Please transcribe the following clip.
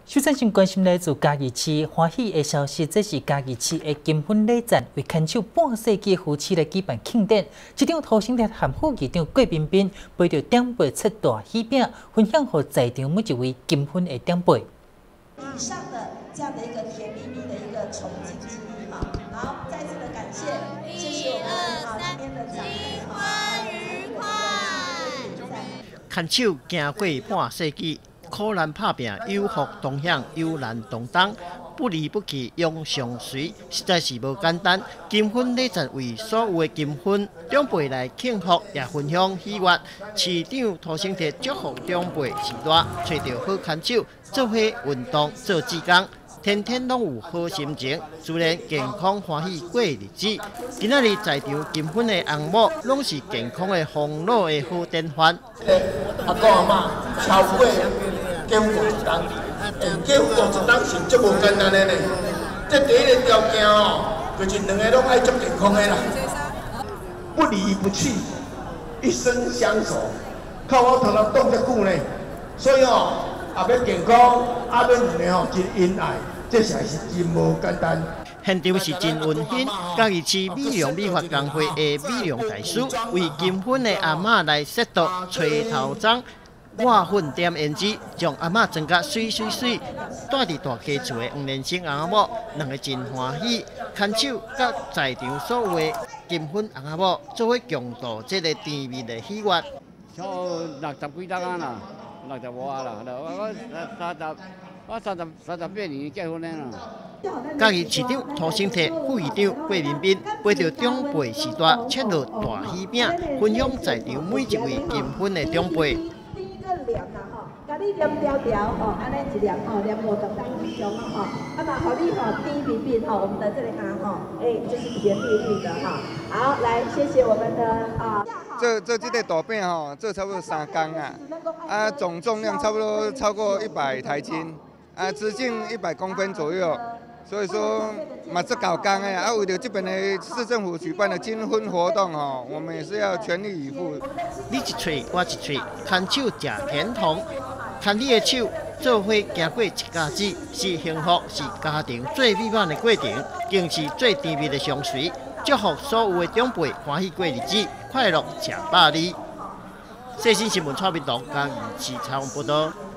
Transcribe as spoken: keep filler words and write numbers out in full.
首先，先关心来自嘉义市欢喜的消息，这是嘉义市的金婚礼赞，为牵手半世纪夫妻来举办庆典。市长涂省烈和副议长郭彬彬背着长辈切大喜饼，分享给在场每一位金婚的长辈。 以上的这样的一个甜蜜蜜的一个憧憬之一哈，好，再次的感谢，谢谢我们啊今天的掌声，新婚愉快。 牵手行过半世纪。 苦难打拼，有福同享，有难同当，不离不弃，永相随，实在是无简单。金婚礼赞为所有的金婚长辈来庆贺，也分享喜悦。市长涂省烈祝福长辈时代找到好牵手，做伙运动，做志工，天天拢有好心情，自然健康欢喜过日子。今仔日在场金婚的翁某，拢是健康的丰乐的好典范。 阿公阿妈超过。 结婚一档，结婚一档是足无简单的呢。这第一个条件哦，就是两个拢爱足健康的啦，不离不弃，一生相守。靠我头头讲遮久呢，所以哦，也要健康，也要两个哦真恩爱，这才是真无简单。 现场是真温馨，嘉义市美容美发工会的美容大师为金婚的阿嬷来设度吹头妆。 抹粉点胭脂，将阿嬷装甲水水水，带伫大家厝的黄连生阿某，两个真欢喜，牵手甲在场所有的金婚阿某，做伙共度这个甜蜜的喜悦。 超六十几档啊啦，六十外啦，我我三十，我三十三十八年结婚了啦。 嘉义市长涂省烈、副议长郭彬彬背着长辈时代切落大喜饼，分享在场每一位金婚的长辈。 念啦吼，甲你念条条吼，安尼一念吼，念五十档以上啊吼，啊嘛，互你吼甜蜜蜜吼，我们的这个啊吼，哎，就是甜蜜蜜的哈。好，来，谢谢我们的啊。 这这这个大饼吼，做差不多三工啊，啊，总重量差不多超过一百台斤，啊，直径一百公分左右。 所以说，嘛这搞工的啊，为了这边的市政府举办的金婚活动哦，我们也是要全力以赴。 你一喙我一喙，牵手食甜筒，牵你的手，做伙行过一家子，是幸福，是家庭最美满的过程，更是最甜蜜的相随。祝福所有的长辈欢喜过日子，快乐吃百里。最新新闻蔡明东，嘉义市采访报道。